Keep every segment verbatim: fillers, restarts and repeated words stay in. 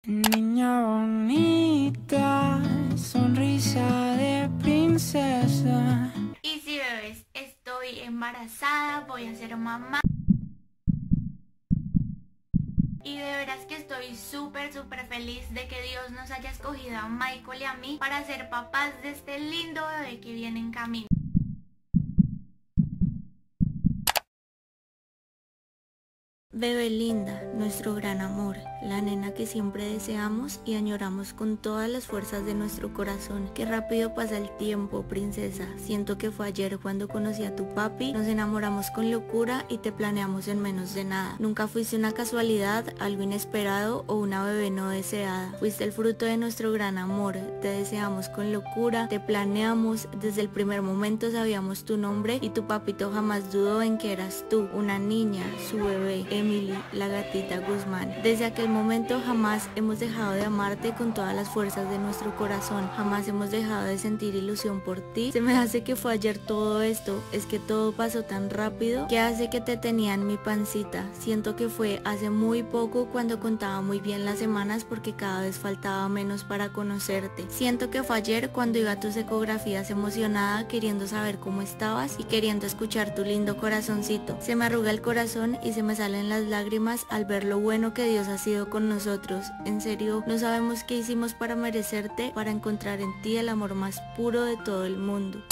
Niña bonita, sonrisa de princesa. Y sí, bebés, estoy embarazada, voy a ser mamá. Y de veras que estoy súper súper feliz de que Dios nos haya escogido a Michael y a mí para ser papás de este lindo bebé que viene en camino. Bebé linda, nuestro gran amor, la nena que siempre deseamos y añoramos con todas las fuerzas de nuestro corazón. Qué rápido pasa el tiempo, princesa. Siento que fue ayer cuando conocí a tu papi, nos enamoramos con locura y te planeamos en menos de nada. Nunca fuiste una casualidad, algo inesperado o una bebé no deseada. Fuiste el fruto de nuestro gran amor, te deseamos con locura, te planeamos, desde el primer momento sabíamos tu nombre y tu papito jamás dudó en que eras tú, una niña, su bebé. Emily, la gatita Guzmán. Desde aquel momento jamás hemos dejado de amarte con todas las fuerzas de nuestro corazón, jamás hemos dejado de sentir ilusión por ti. Se me hace que fue ayer todo esto, es que todo pasó tan rápido, que hace que te tenía en mi pancita. Siento que fue hace muy poco cuando contaba muy bien las semanas porque cada vez faltaba menos para conocerte. Siento que fue ayer cuando iba a tus ecografías emocionada queriendo saber cómo estabas y queriendo escuchar tu lindo corazoncito. Se me arruga el corazón y se me salen las lágrimas al ver lo bueno que Dios ha sido con nosotros. En serio, no sabemos qué hicimos para merecerte, para encontrar en ti el amor más puro de todo el mundo.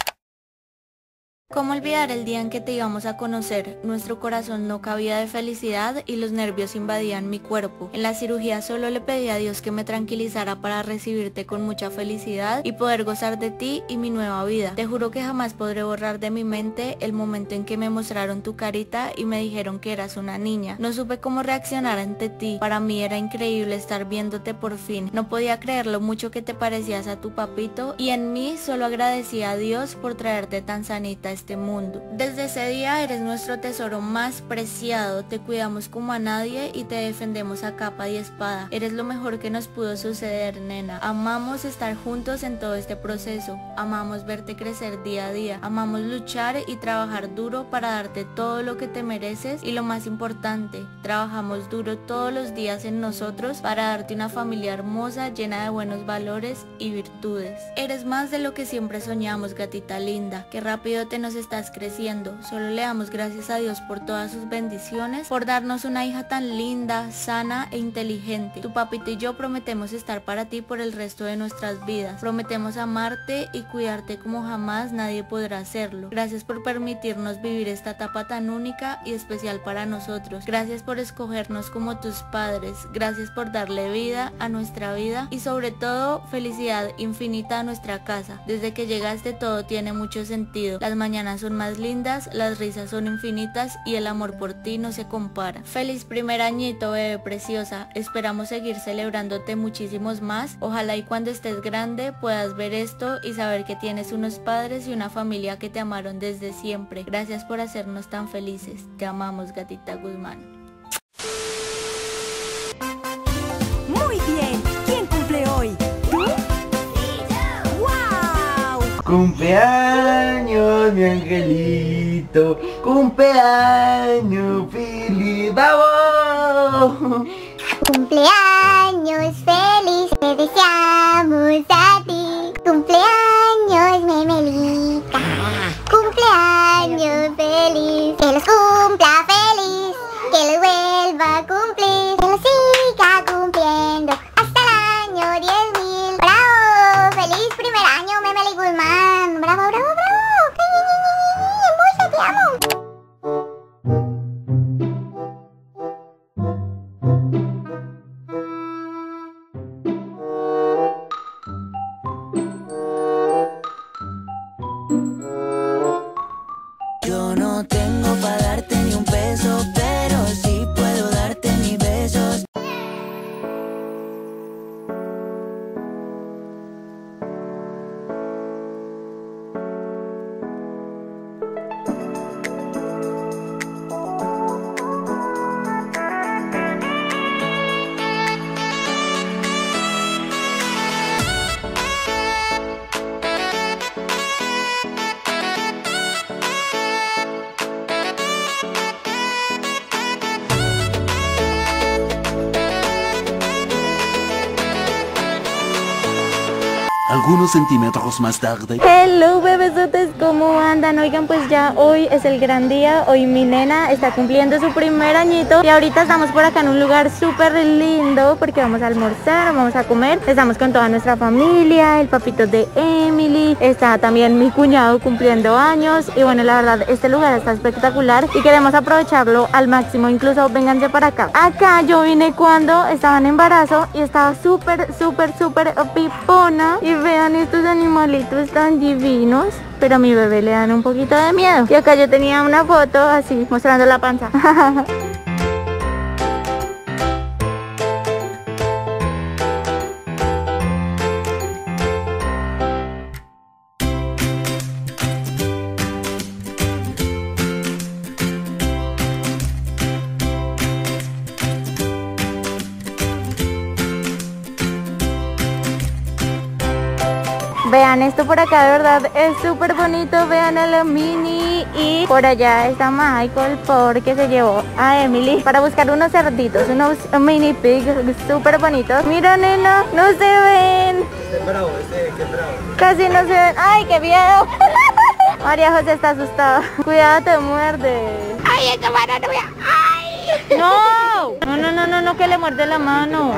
¿Cómo olvidar el día en que te íbamos a conocer? Nuestro corazón no cabía de felicidad y los nervios invadían mi cuerpo. En la cirugía solo le pedí a Dios que me tranquilizara para recibirte con mucha felicidad y poder gozar de ti y mi nueva vida. Te juro que jamás podré borrar de mi mente el momento en que me mostraron tu carita y me dijeron que eras una niña. No supe cómo reaccionar ante ti. Para mí era increíble estar viéndote por fin. No podía creer lo mucho que te parecías a tu papito y en mí solo agradecía a Dios por traerte tan sanita este mundo. Desde ese día eres nuestro tesoro más preciado, te cuidamos como a nadie y te defendemos a capa y espada. Eres lo mejor que nos pudo suceder, nena. Amamos estar juntos en todo este proceso, amamos verte crecer día a día, amamos luchar y trabajar duro para darte todo lo que te mereces y lo más importante, trabajamos duro todos los días en nosotros para darte una familia hermosa, llena de buenos valores y virtudes. Eres más de lo que siempre soñamos, gatita linda. Qué rápido te nos estás creciendo. Solo le damos gracias a Dios por todas sus bendiciones, por darnos una hija tan linda, sana e inteligente. Tu papito y yo prometemos estar para ti por el resto de nuestras vidas. Prometemos amarte y cuidarte como jamás nadie podrá hacerlo. Gracias por permitirnos vivir esta etapa tan única y especial para nosotros. Gracias por escogernos como tus padres. Gracias por darle vida a nuestra vida y sobre todo felicidad infinita a nuestra casa. Desde que llegaste todo tiene mucho sentido. Las mañanas son más lindas, las risas son infinitas y el amor por ti no se compara. Feliz primer añito, bebé preciosa. Esperamos seguir celebrándote muchísimos más. Ojalá y cuando estés grande puedas ver esto y saber que tienes unos padres y una familia que te amaron desde siempre. Gracias por hacernos tan felices. Te amamos, gatita Guzmán. Muy bien. ¿Quién cumple hoy? ¿Tú? ¡Wow! Cumpleaños, mi angelito, cumpleaños feliz, ¡vamos! Cumpleaños feliz, te deseamos a ti. Cumpleaños, Memelita. Cumpleaños feliz, que los cumpla feliz, que los vuelva a cumplir, que los siga cumpliendo hasta el año diez mil. ¡Bravo! ¡Feliz primer año, Memeli Guzmán! ¡Bravo, bravo, bravo! ¡Hermosa, te amo! Algunos centímetros más tarde. Hello bebesotes, ¿cómo andan? Oigan, pues ya hoy es el gran día. Hoy mi nena está cumpliendo su primer añito y ahorita estamos por acá en un lugar súper lindo porque vamos a almorzar, vamos a comer. Estamos con toda nuestra familia, el papito de Emily, está también mi cuñado cumpliendo años y bueno, la verdad este lugar está espectacular y queremos aprovecharlo al máximo. Incluso vénganse para acá. Acá yo vine cuando estaba en embarazo y estaba súper, súper, súper pipona y vean estos animalitos tan divinos, pero a mi bebé le dan un poquito de miedo. Y acá yo tenía una foto así mostrando la panza. Vean esto por acá, de verdad es súper bonito. Vean el mini y por allá está Michael porque se llevó a Emily para buscar unos cerditos, unos mini pigs súper bonitos. Mira, nena, no se ven. Este bravo, este que bravo. Casi no se ven. ¡Ay, qué miedo! María José está asustada. Cuidado, te muerde. ¡Ay, esta mano no voy a... ¡Ay! ¡No! No, no, no, no, no, que le muerde la mano.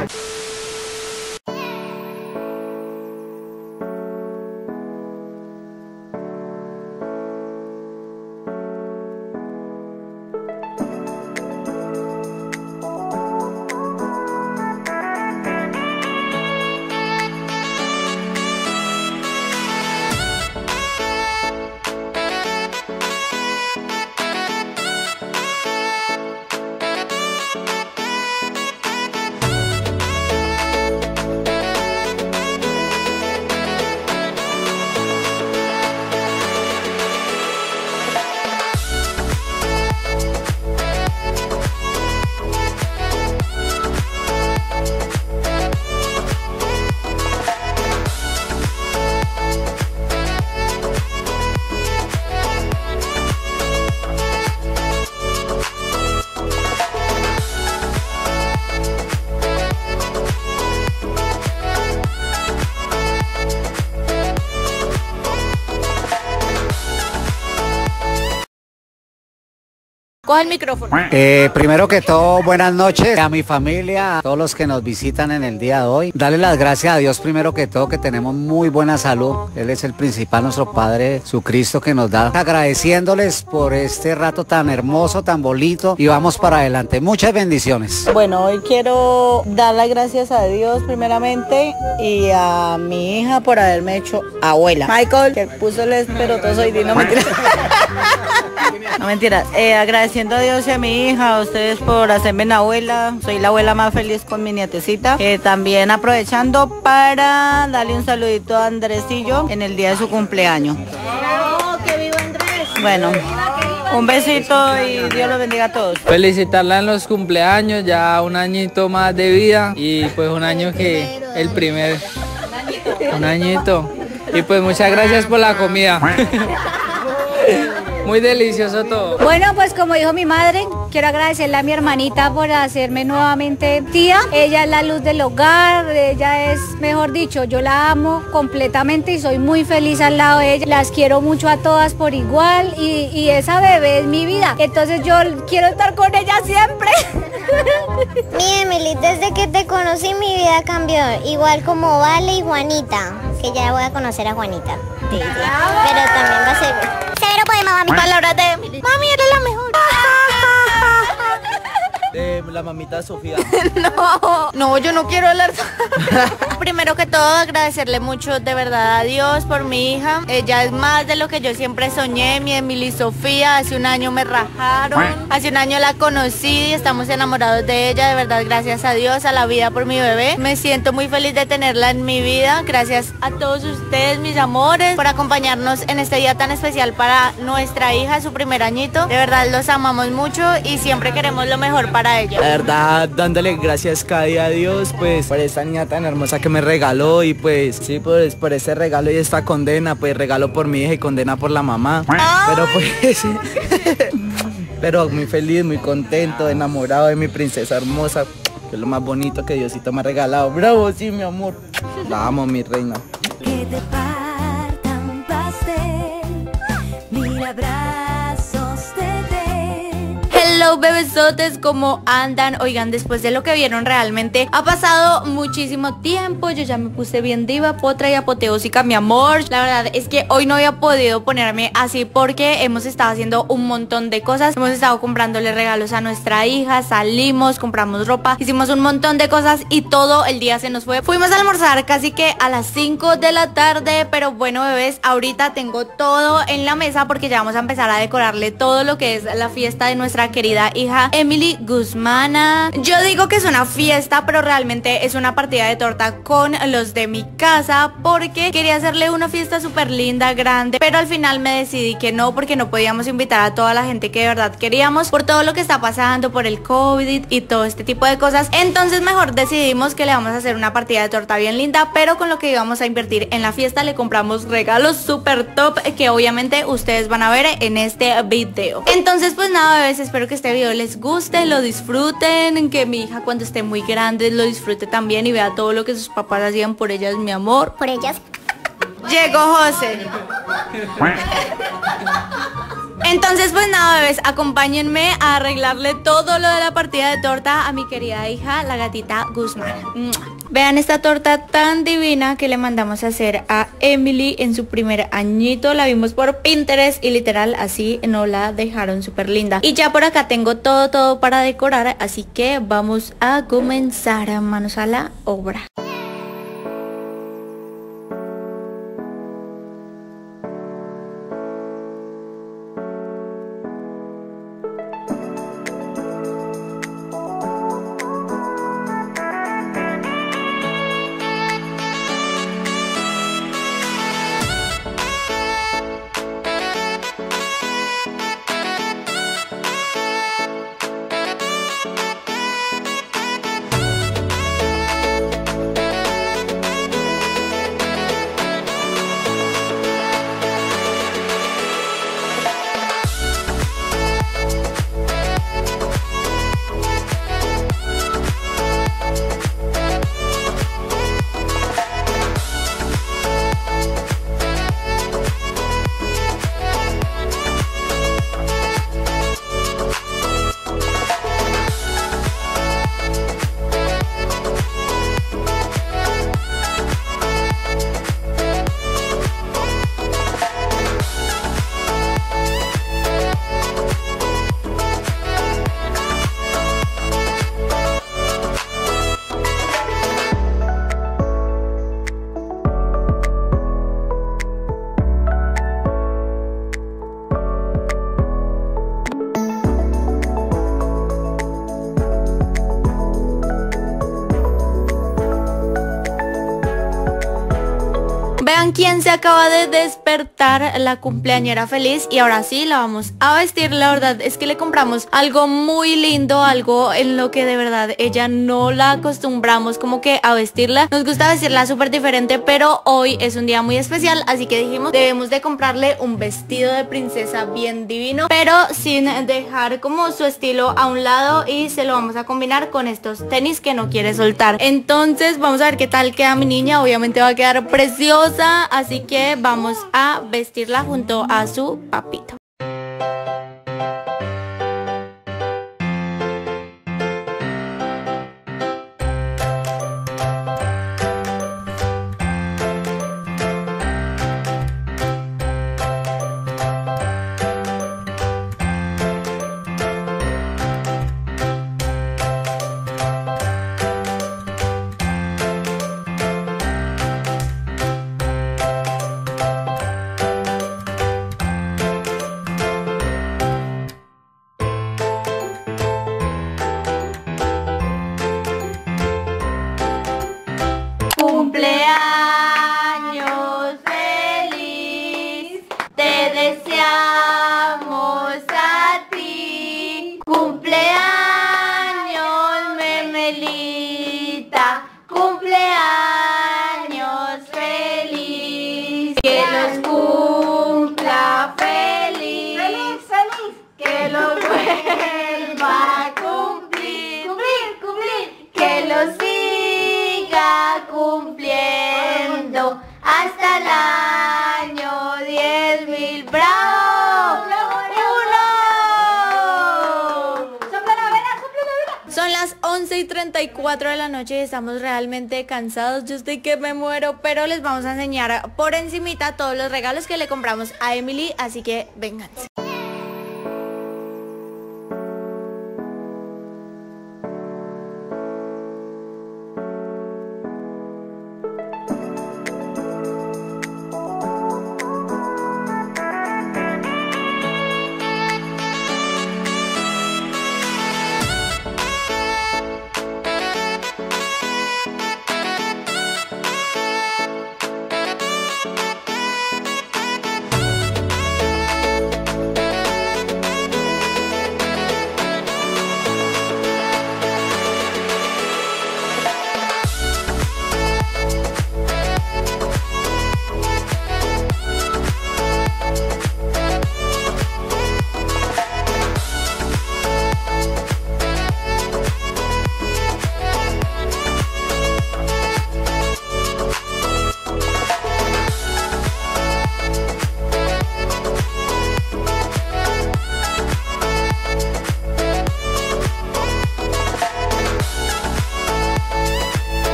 Coge el micrófono. Eh, primero que todo, buenas noches a mi familia, a todos los que nos visitan en el día de hoy. Darle las gracias a Dios primero que todo, que tenemos muy buena salud. Él es el principal, nuestro Padre Jesucristo que nos da. Agradeciéndoles por este rato tan hermoso, tan bonito y vamos para adelante. Muchas bendiciones. Bueno, hoy quiero dar las gracias a Dios primeramente y a mi hija por haberme hecho abuela. Michael, que puso el esperotoso y no mentira. No mentiras, eh, agradeciendo a Dios y a mi hija, a ustedes por hacerme una abuela. Soy la abuela más feliz con mi nietecita. Eh, también aprovechando para darle un saludito a Andresillo en el día de su cumpleaños. ¡Oh, que viva Andrés! Bueno, un besito y Dios los bendiga a todos. Felicitarla en los cumpleaños, ya un añito más de vida y pues un año que el primer, un añito. Y pues muchas gracias por la comida. Muy delicioso todo. Bueno, pues como dijo mi madre, quiero agradecerle a mi hermanita por hacerme nuevamente tía. Ella es la luz del hogar, ella es, mejor dicho, yo la amo completamente y soy muy feliz al lado de ella. Las quiero mucho a todas por igual y, y esa bebé es mi vida. Entonces yo quiero estar con ella siempre. Mi Emily, desde que te conocí mi vida cambió, igual como Vale y Juanita, que ya voy a conocer a Juanita. Sí, sí. Pero también va a ser... Severo poema, mami. Palabras de Emily. Mami, eres la mejor. De la mamita Sofía. No, no, yo no quiero hablar. Primero que todo, agradecerle mucho de verdad a Dios por mi hija. Ella es más de lo que yo siempre soñé, mi Emily Sofía. Hace un año me rajaron, hace un año la conocí y estamos enamorados de ella. De verdad, gracias a Dios, a la vida por mi bebé. Me siento muy feliz de tenerla en mi vida. Gracias a todos ustedes, mis amores, por acompañarnos en este día tan especial para nuestra hija, su primer añito. De verdad, los amamos mucho y siempre queremos lo mejor para ella. La verdad, dándole gracias cada día a Dios, pues, por esta niña tan hermosa que me regaló y pues, sí, pues, por ese regalo y esta condena, pues, regalo por mi hija y condena por la mamá. ¡Ay! Pero pues, pero muy feliz, muy contento, enamorado de mi princesa hermosa, que es lo más bonito que Diosito me ha regalado. Bravo, sí, mi amor. La amo, mi reina. estén, mil abrazos te den. Hello bebesotes, ¿cómo andan? Oigan, después de lo que vieron realmente ha pasado muchísimo tiempo. Yo ya me puse bien diva, potra y apoteósica, mi amor. La verdad es que hoy no había podido ponerme así porque hemos estado haciendo un montón de cosas. Hemos estado comprándole regalos a nuestra hija, salimos, compramos ropa, hicimos un montón de cosas y todo el día se nos fue. Fuimos a almorzar casi que a las cinco de la tarde, pero bueno bebés, ahorita tengo todo en la mesa porque ya vamos a empezar a decorarle todo lo que es la fiesta de nuestra querida hija Emily Guzmana. Yo digo que es una fiesta, pero realmente es una partida de torta con los de mi casa porque quería hacerle una fiesta súper linda, grande, pero al final me decidí que no, porque no podíamos invitar a toda la gente que de verdad queríamos por todo lo que está pasando, por el COVID y todo este tipo de cosas. Entonces mejor decidimos que le vamos a hacer una partida de torta bien linda, pero con lo que íbamos a invertir en la fiesta le compramos regalos súper top que obviamente ustedes van a ver en este video. Entonces pues nada bebés, espero que este video les guste, lo disfruten, que mi hija cuando esté muy grande lo disfrute también y vea todo lo que sus papás hacían por ellas, mi amor. Por ellas. Llegó José. Entonces pues nada bebés, acompáñenme a arreglarle todo lo de la partida de torta a mi querida hija, la gatita Guzmán. Vean esta torta tan divina que le mandamos a hacer a Emily en su primer añito. La vimos por Pinterest y literal así nos la dejaron súper linda. Y ya por acá tengo todo, todo para decorar, así que vamos a comenzar, a manos a la obra. Vean quién se acaba de despertar, la cumpleañera feliz, y ahora sí la vamos a vestir. La verdad es que le compramos algo muy lindo, algo en lo que de verdad ella no la acostumbramos como que a vestirla. Nos gusta vestirla súper diferente, pero hoy es un día muy especial, así que dijimos debemos de comprarle un vestido de princesa bien divino, pero sin dejar como su estilo a un lado, y se lo vamos a combinar con estos tenis que no quiere soltar. Entonces vamos a ver qué tal queda mi niña. Obviamente va a quedar preciosa, así que vamos a vestirla junto a su papito. Cumpleaños feliz, te deseamos a ti. Cumpleaños Memelita, cumpleaños feliz. Que los cumpla feliz, feliz, feliz. Que los vuelva a cumplir, cumplir, cumplir. Que los siga cumpliendo hasta el año diez. y cuatro de la noche y estamos realmente cansados. Yo estoy que me muero, pero les vamos a enseñar por encimita todos los regalos que le compramos a Emily, así que vénganse.